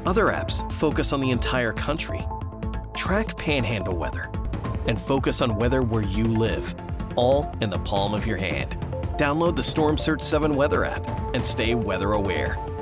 Other apps focus on the entire country. Track Panhandle weather and focus on weather where you live, all in the palm of your hand. Download the Storm Surge 7 weather app and stay weather aware.